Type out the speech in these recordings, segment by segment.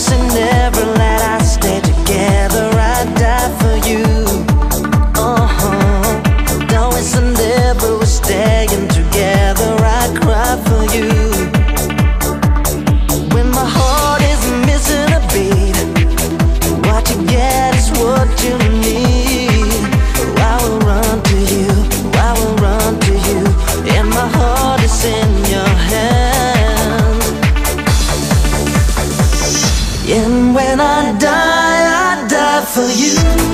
and never let us stay together. I'd die for you. Though it's and never we're staying together. I'd cry for you. When my heart is missing a beat, what you get is what you need. I will run to you, I will run to you, and my heart is in your hands. And when I die for you.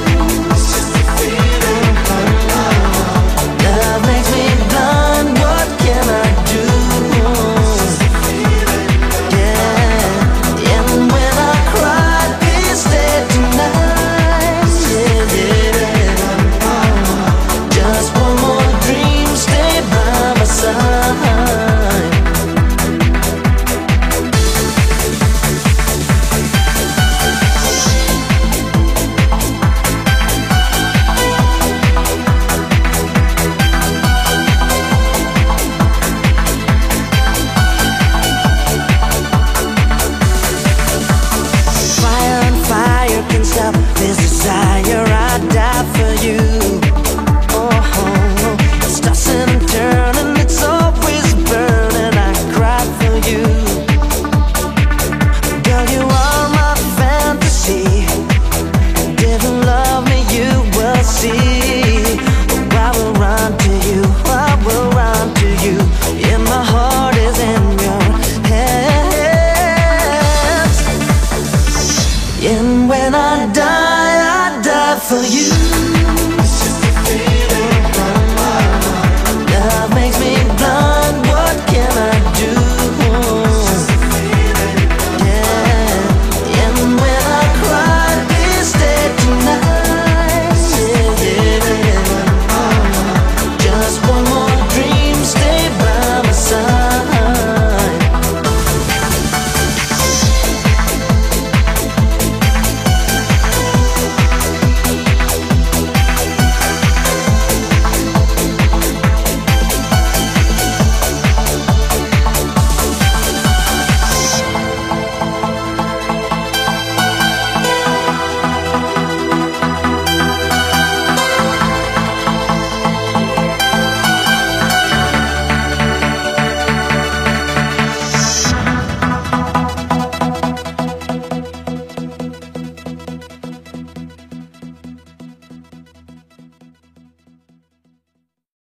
Love makes me blind, what can I do? Yeah, and when I cry, please stay tonight. Yeah. Just one more dream, stay by my side. This desire, I'd die for you. It's tossing and turning, it's always burning. I cry for you. Girl, you are my fantasy. Didn't love me, you will see. I will run to you, I will run to you, and my heart is in your hands. And when I die for you.